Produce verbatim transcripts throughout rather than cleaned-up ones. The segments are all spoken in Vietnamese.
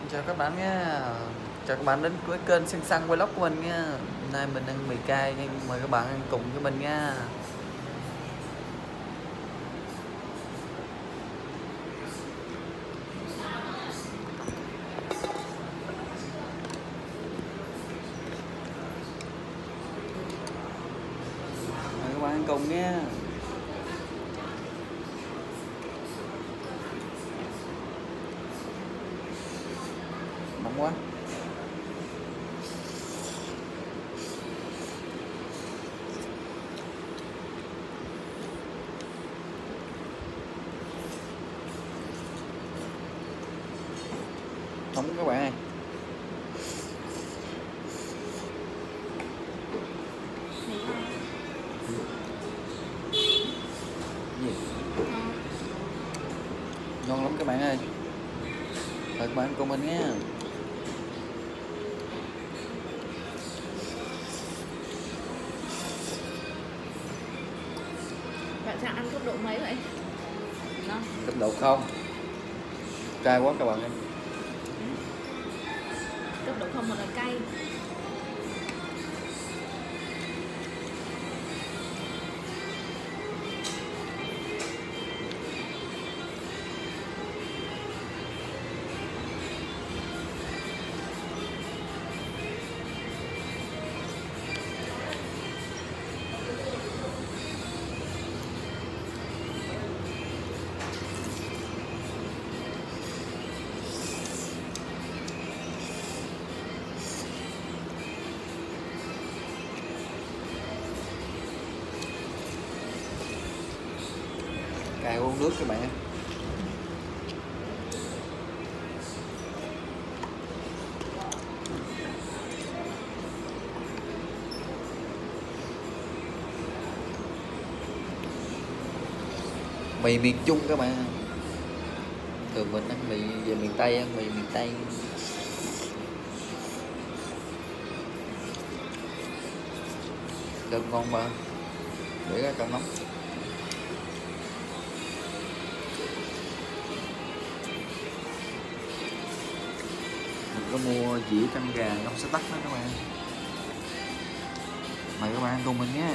Chào các bạn nha. Chào các bạn đến với kênh Xăng Xăng Vlog của mình nha. Hôm nay mình ăn mì cay nên mời các bạn ăn cùng với mình nha. Mời các bạn ăn cùng nha. Nóng quá. Nóng các bạn ơi. Gì? Ngon lắm các bạn ơi. Mời các bạn ăn cùng mình nha. Bạn Trang ăn cấp độ mấy vậy? Ngon. Cấp độ không. Cay quá các bạn ơi. Cấp độ không mà là cay. Cay uống nước các bạn ơi. Mì miền Trung các bạn. Thường mình ăn mì về miền Tây, ăn mì miền Tây. Cơm ngon mà. Để ra cơm nóng. Mình có mua dĩa canh gà ngâm sữa tắc đó các bạn. Mời các bạn ăn cùng mình nhé.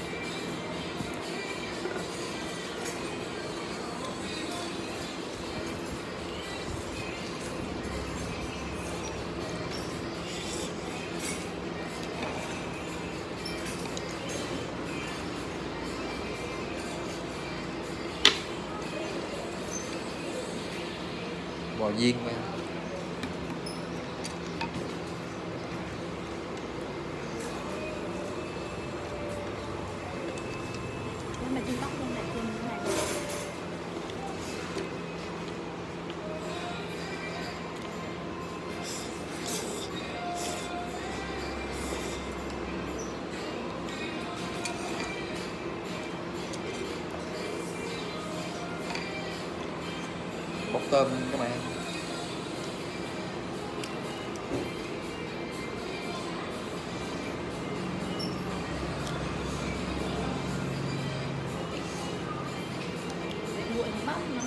Bò viên nha. Nếu mà trên tóc lên là trên cái này. Bóc tôm các bạn. Nguội bóc lắm.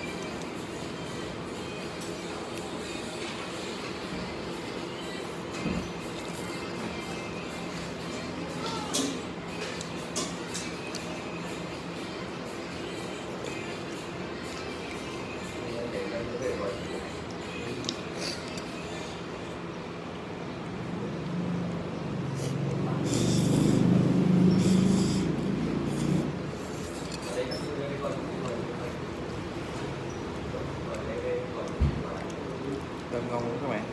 Cơm ngon luôn các bạn.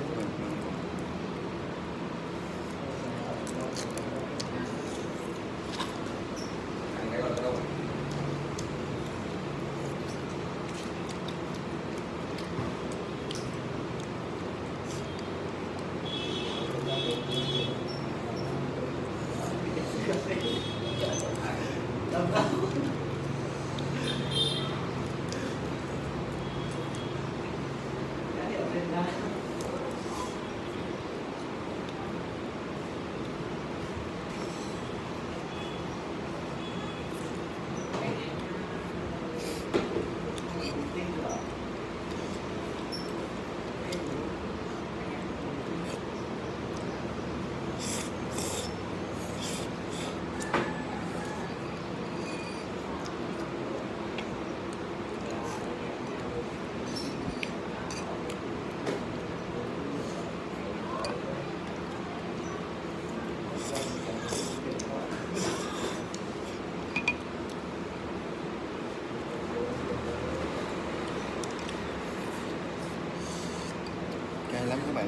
Cay lắm các bạn.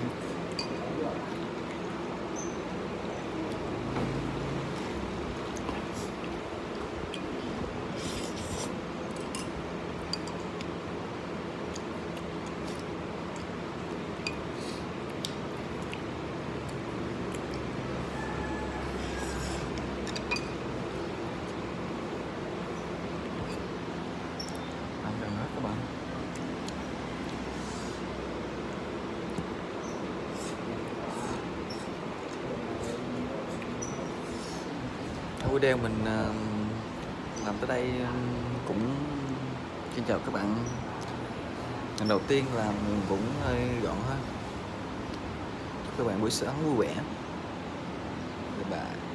Ăn gần hết các bạn. Video mình uh, làm tới đây cũng xin chào các bạn. Lần đầu tiên làm cũng hơi gọn thôi. Chúc các bạn buổi sáng vui vẻ. Bye bye.